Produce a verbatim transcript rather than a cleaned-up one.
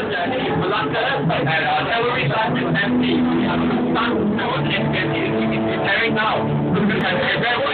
journey for London, and artillery is empty. We have a sun, no one's empty, it's very now.